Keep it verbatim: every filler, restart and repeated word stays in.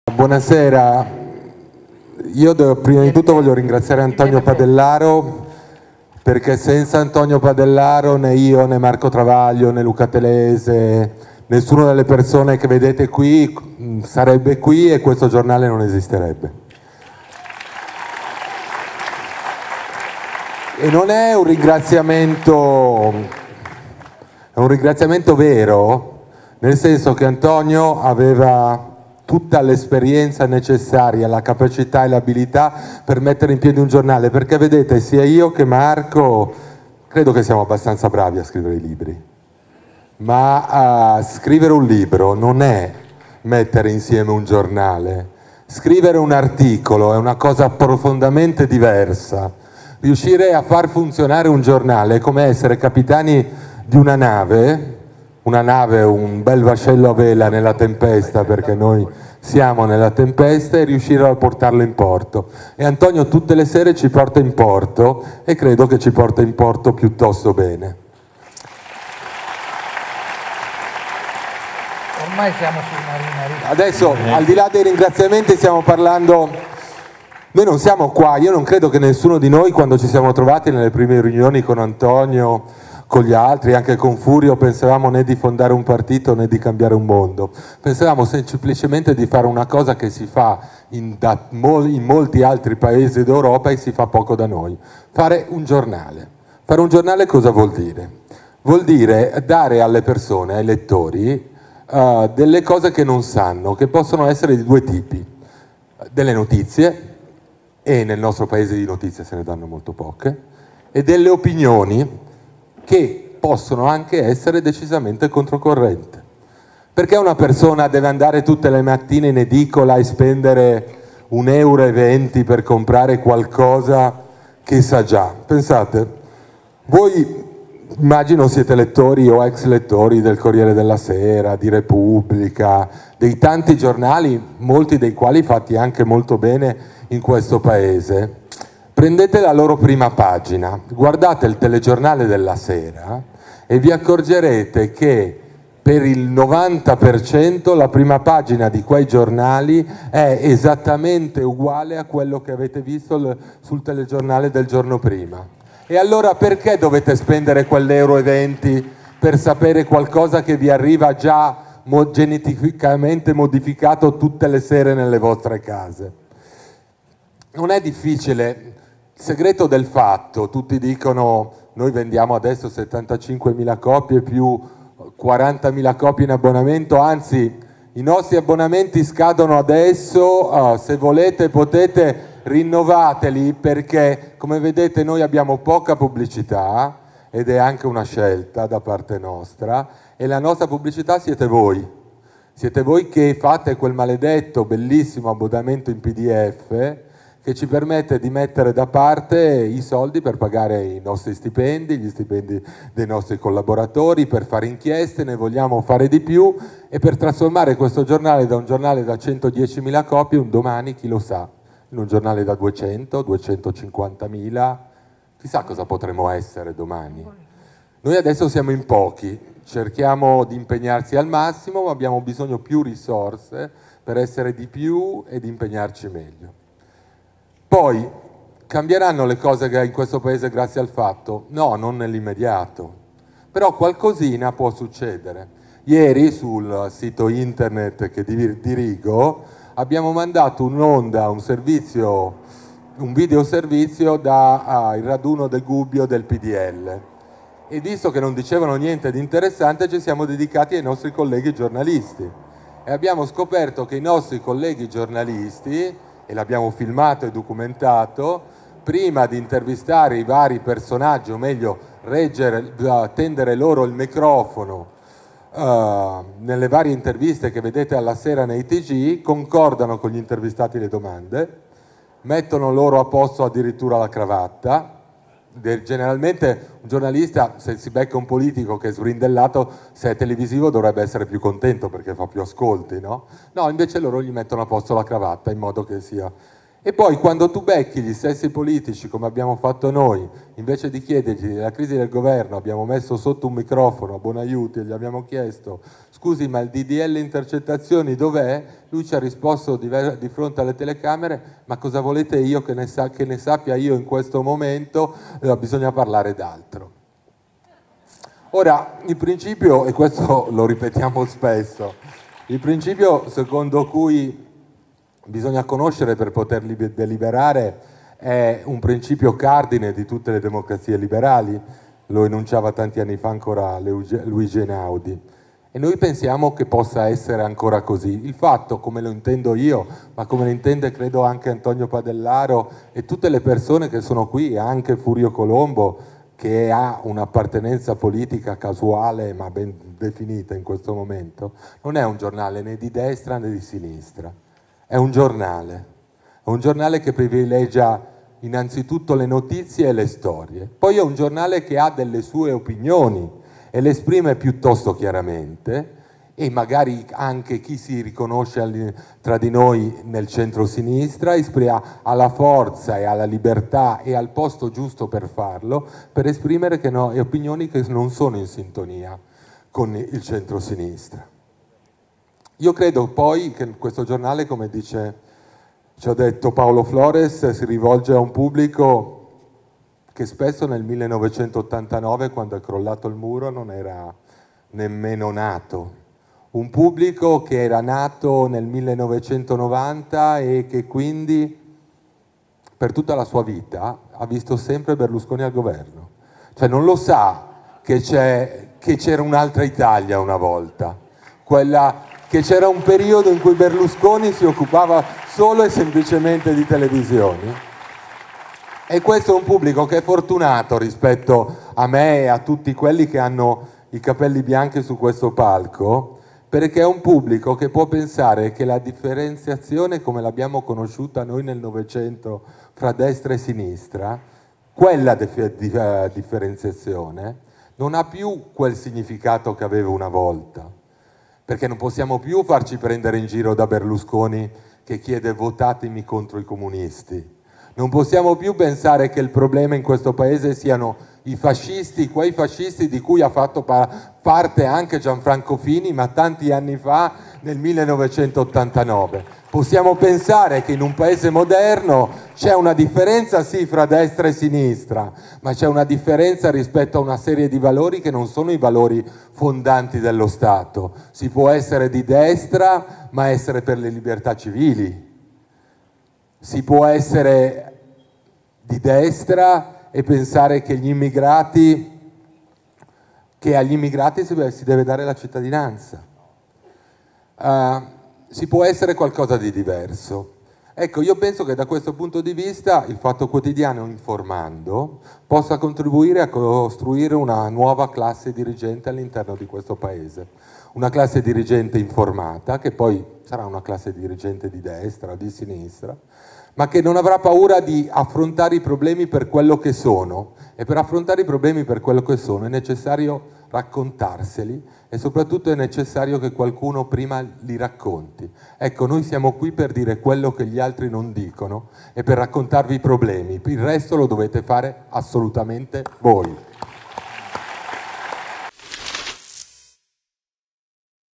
Buonasera, io devo, prima di tutto voglio ringraziare Antonio Padellaro, perché senza Antonio Padellaro né io né Marco Travaglio né Luca Telese, nessuna delle persone che vedete qui sarebbe qui e questo giornale non esisterebbe. E non è un ringraziamento, è un ringraziamento vero, nel senso che Antonio aveva tutta l'esperienza necessaria, la capacità e l'abilità per mettere in piedi un giornale, perché vedete, sia io che Marco credo che siamo abbastanza bravi a scrivere i libri, ma a scrivere un libro non è mettere insieme un giornale. Scrivere un articolo è una cosa profondamente diversa. Riuscire a far funzionare un giornale è come essere capitani di una nave, una nave, un bel vascello a vela nella tempesta, perché noi siamo nella tempesta, e riuscire a portarlo in porto. E Antonio tutte le sere ci porta in porto e credo che ci porta in porto piuttosto bene. Ormai siamo sul Marina. Adesso, al di là dei ringraziamenti, stiamo parlando... Noi non siamo qua, io non credo che nessuno di noi, quando ci siamo trovati nelle prime riunioni con Antonio, con gli altri, anche con Furio, pensavamo né di fondare un partito né di cambiare un mondo. Pensavamo semplicemente di fare una cosa che si fa in, da, in molti altri paesi d'Europa e si fa poco da noi. Fare un giornale. Fare un giornale cosa vuol dire? Vuol dire dare alle persone, ai lettori, uh, delle cose che non sanno, che possono essere di due tipi. Delle notizie, e nel nostro paese di notizie se ne danno molto poche, e delle opinioni che possono anche essere decisamente controcorrente. Perché una persona deve andare tutte le mattine in edicola e spendere un euro e venti per comprare qualcosa che sa già? Pensate, voi immagino siete lettori o ex lettori del Corriere della Sera, di Repubblica, dei tanti giornali, molti dei quali fatti anche molto bene in questo paese. Prendete la loro prima pagina, guardate il telegiornale della sera e vi accorgerete che per il novanta per cento la prima pagina di quei giornali è esattamente uguale a quello che avete visto sul telegiornale del giorno prima. E allora perché dovete spendere quell'euro e venti per sapere qualcosa che vi arriva già geneticamente modificato tutte le sere nelle vostre case? Non è difficile. Il segreto del fatto, tutti dicono noi vendiamo adesso settantacinquemila copie più quarantamila copie in abbonamento, anzi i nostri abbonamenti scadono adesso, uh, se volete potete rinnovateli, perché come vedete noi abbiamo poca pubblicità ed è anche una scelta da parte nostra, e la nostra pubblicità siete voi, siete voi che fate quel maledetto bellissimo abbonamento in P D F che ci permette di mettere da parte i soldi per pagare i nostri stipendi, gli stipendi dei nostri collaboratori, per fare inchieste, ne vogliamo fare di più, e per trasformare questo giornale da un giornale da centodiecimila copie, un domani, chi lo sa, in un giornale da duecento, duecentocinquantamila, chissà cosa potremo essere domani. Noi adesso siamo in pochi, cerchiamo di impegnarci al massimo, ma abbiamo bisogno più risorse per essere di più e di impegnarci meglio. Poi, cambieranno le cose in questo paese grazie al fatto? No, non nell'immediato, però qualcosina può succedere. Ieri sul sito internet che dirigo abbiamo mandato un'onda, un servizio, un videoservizio dal raduno del Gubbio del P D L, e visto che non dicevano niente di interessante ci siamo dedicati ai nostri colleghi giornalisti e abbiamo scoperto che i nostri colleghi giornalisti, e l'abbiamo filmato e documentato, prima di intervistare i vari personaggi, o meglio reggere, tendere loro il microfono uh, nelle varie interviste che vedete alla sera nei T G, concordano con gli intervistati le domande, mettono loro a posto addirittura la cravatta. Generalmente un giornalista, se si becca un politico che è sbrindellato, se è televisivo dovrebbe essere più contento perché fa più ascolti, no? No, invece loro gli mettono a posto la cravatta in modo che sia... E poi quando tu becchi gli stessi politici, come abbiamo fatto noi, invece di chiedergli la crisi del governo, abbiamo messo sotto un microfono a Bonaiuti e gli abbiamo chiesto scusi ma il D D L intercettazioni dov'è? Lui ci ha risposto di, di fronte alle telecamere ma cosa volete io che ne, sa, che ne sappia io in questo momento, eh, bisogna parlare d'altro. Ora, il principio, e questo lo ripetiamo spesso, il principio secondo cui bisogna conoscere per poter deliberare è un principio cardine di tutte le democrazie liberali, lo enunciava tanti anni fa ancora Luigi Einaudi, e noi pensiamo che possa essere ancora così. Il fatto, come lo intendo io, ma come lo intende credo anche Antonio Padellaro e tutte le persone che sono qui, anche Furio Colombo, che ha un'appartenenza politica casuale ma ben definita in questo momento, non è un giornale né di destra né di sinistra. È un giornale, è un giornale che privilegia innanzitutto le notizie e le storie, poi è un giornale che ha delle sue opinioni e le esprime piuttosto chiaramente e magari anche chi si riconosce tra di noi nel centro-sinistra ha la forza e ha la libertà e ha il posto giusto per farlo, per esprimere che no, opinioni che non sono in sintonia con il centro-sinistra. Io credo poi che questo giornale, come dice, ci ha detto Paolo Flores, si rivolge a un pubblico che spesso nel millenovecentottantanove, quando è crollato il muro, non era nemmeno nato. Un pubblico che era nato nel millenovecentonovanta e che quindi per tutta la sua vita ha visto sempre Berlusconi al governo. Cioè non lo sa che c'era un'altra Italia una volta, quella che c'era un periodo in cui Berlusconi si occupava solo e semplicemente di televisioni. E questo è un pubblico che è fortunato rispetto a me e a tutti quelli che hanno i capelli bianchi su questo palco, perché è un pubblico che può pensare che la differenziazione come l'abbiamo conosciuta noi nel Novecento fra destra e sinistra, quella differenziazione non ha più quel significato che aveva una volta. Perché non possiamo più farci prendere in giro da Berlusconi che chiede votatemi contro i comunisti. Non possiamo più pensare che il problema in questo paese siano i fascisti, quei fascisti di cui ha fatto pa parte anche Gianfranco Fini, ma tanti anni fa, nel millenovecentottantanove. Possiamo pensare che in un paese moderno c'è una differenza sì fra destra e sinistra, ma c'è una differenza rispetto a una serie di valori che non sono i valori fondanti dello Stato. Si può essere di destra ma essere per le libertà civili, si può essere di destra e pensare che gli immigrati, che agli immigrati si deve dare la cittadinanza. Uh, si può essere qualcosa di diverso. Ecco, io penso che da questo punto di vista il Fatto Quotidiano, informando, possa contribuire a costruire una nuova classe dirigente all'interno di questo Paese. Una classe dirigente informata, che poi sarà una classe dirigente di destra o di sinistra, ma che non avrà paura di affrontare i problemi per quello che sono. E per affrontare i problemi per quello che sono è necessario raccontarseli e soprattutto è necessario che qualcuno prima li racconti. Ecco, noi siamo qui per dire quello che gli altri non dicono e per raccontarvi i problemi, il resto lo dovete fare assolutamente voi.